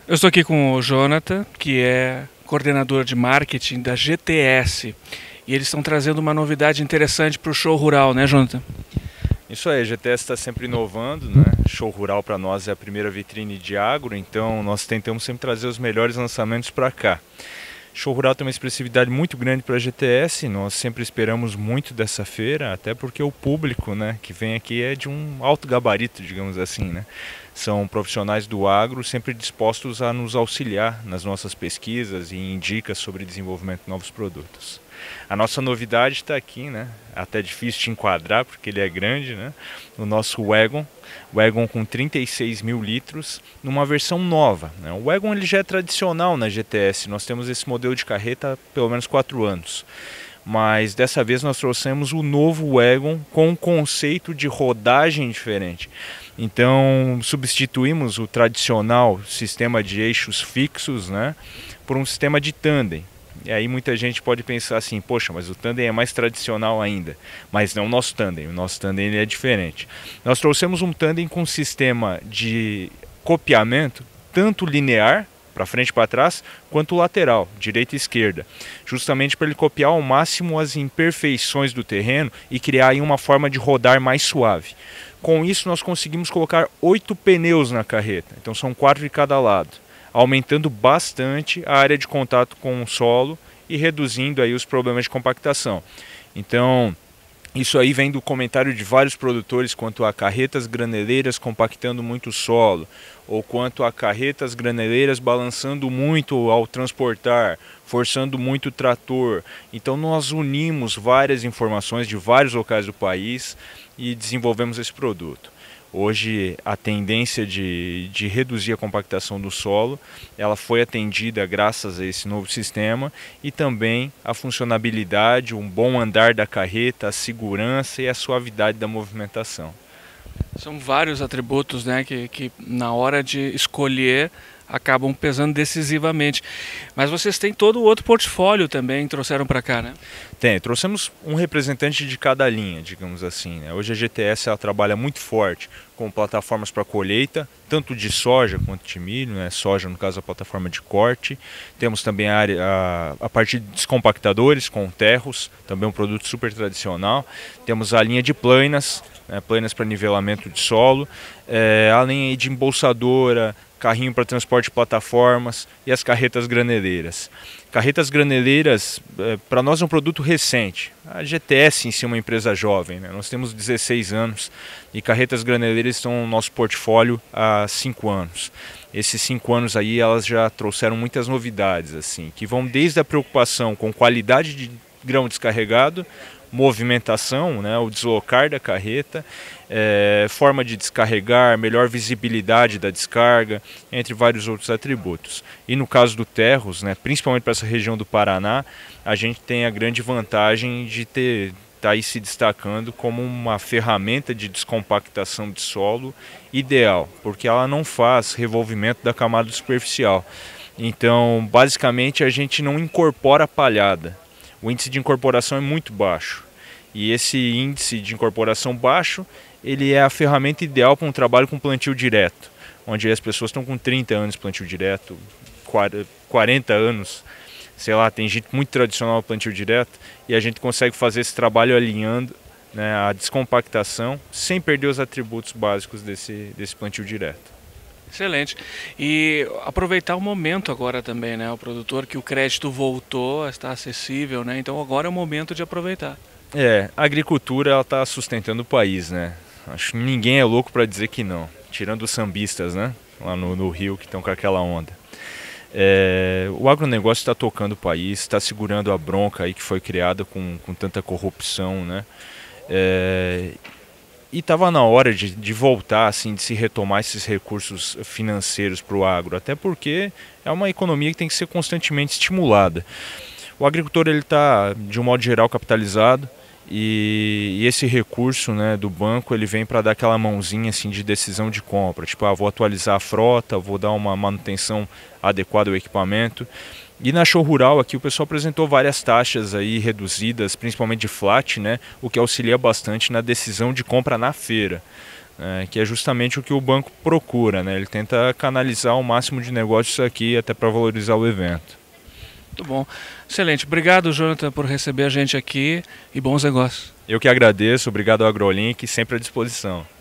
Eu estou aqui com o Jonathan, que é coordenador de marketing da GTS. E eles estão trazendo uma novidade interessante para o show rural, né, Jonathan? Isso aí, a GTS está sempre inovando, né? Show Rural para nós é a primeira vitrine de agro, então nós tentamos sempre trazer os melhores lançamentos para cá. Show Rural tem uma expressividade muito grande para a GTS, nós sempre esperamos muito dessa feira, até porque o público, né, que vem aqui é de um alto gabarito, digamos assim, né? São profissionais do agro sempre dispostos a nos auxiliar nas nossas pesquisas e em dicas sobre desenvolvimento de novos produtos. A nossa novidade está aqui, né? Até difícil de enquadrar porque ele é grande, né? O nosso Wagon com 36 mil litros, numa versão nova, né? O Wagon ele já é tradicional na GTS, nós temos esse modelo de carreta há pelo menos 4 anos. Mas dessa vez nós trouxemos o novo Wagon com um conceito de rodagem diferente. Então substituímos o tradicional sistema de eixos fixos, né, por um sistema de tandem. E aí muita gente pode pensar assim, poxa, mas o tandem é mais tradicional ainda. Mas não o nosso tandem ele é diferente. Nós trouxemos um tandem com sistema de copiamento, tanto linear, para frente e para trás, quanto lateral, direita e esquerda, justamente para ele copiar ao máximo as imperfeições do terreno e criar aí uma forma de rodar mais suave. Com isso nós conseguimos colocar 8 pneus na carreta, então são 4 de cada lado, aumentando bastante a área de contato com o solo e reduzindo aí os problemas de compactação. Então, isso aí vem do comentário de vários produtores quanto a carretas graneleiras compactando muito o solo, ou quanto a carretas graneleiras balançando muito ao transportar, forçando muito o trator. Então nós unimos várias informações de vários locais do país e desenvolvemos esse produto. Hoje a tendência de reduzir a compactação do solo, ela foi atendida graças a esse novo sistema e também a funcionabilidade, um bom andar da carreta, a segurança e a suavidade da movimentação. São vários atributos, né, que na hora de escolher acabam pesando decisivamente. Mas vocês têm todo o outro portfólio também, trouxeram para cá, né? Trouxemos um representante de cada linha, digamos assim, né? Hoje a GTS ela trabalha muito forte com plataformas para colheita, tanto de soja quanto de milho, né? Soja no caso a plataforma de corte. Temos também a parte de descompactadores com terros, também um produto super tradicional. Temos a linha de planas, né? Planas para nivelamento de solo, a linha de embolsadora, carrinho para transporte de plataformas e as carretas graneleiras. Carretas graneleiras, para nós é um produto recente. A GTS em si é uma empresa jovem, né? Nós temos 16 anos e carretas graneleiras estão no nosso portfólio há 5 anos. Esses 5 anos aí elas já trouxeram muitas novidades, assim, que vão desde a preocupação com qualidade de grão descarregado, movimentação, né, o deslocar da carreta, forma de descarregar, melhor visibilidade da descarga, entre vários outros atributos. E no caso do Terros, né, principalmente para essa região do Paraná, a gente tem a grande vantagem de estar aí se destacando como uma ferramenta de descompactação de solo ideal, porque ela não faz revolvimento da camada superficial. Então, basicamente, a gente não incorpora a palhada. O índice de incorporação é muito baixo. E esse índice de incorporação baixo, ele é a ferramenta ideal para um trabalho com plantio direto, onde as pessoas estão com 30 anos de plantio direto, 40 anos, sei lá, tem gente muito tradicional no plantio direto, e a gente consegue fazer esse trabalho alinhando, né, a descompactação sem perder os atributos básicos desse plantio direto. Excelente. E aproveitar o momento agora também, né? O produtor que o crédito voltou, está acessível, né? Então agora é o momento de aproveitar. A agricultura está sustentando o país, né? Acho que ninguém é louco para dizer que não, tirando os sambistas, né? Lá no Rio que estão com aquela onda. O agronegócio está tocando o país, está segurando a bronca aí que foi criada com tanta corrupção, né? E estava na hora de voltar, assim, de se retomar esses recursos financeiros para o agro, até porque é uma economia que tem que ser constantemente estimulada. O agricultor ele está, de um modo geral, capitalizado e esse recurso, né, do banco ele vem para dar aquela mãozinha assim, de decisão de compra, tipo, vou atualizar a frota, vou dar uma manutenção adequada ao equipamento. E na Show Rural aqui o pessoal apresentou várias taxas aí reduzidas, principalmente de flat, né, o que auxilia bastante na decisão de compra na feira. que é justamente o que o banco procura, né? Ele tenta canalizar o máximo de negócios aqui até para valorizar o evento. Muito bom. Excelente. Obrigado, Jonathan, por receber a gente aqui e bons negócios. Eu que agradeço. Obrigado ao AgroLink, sempre à disposição.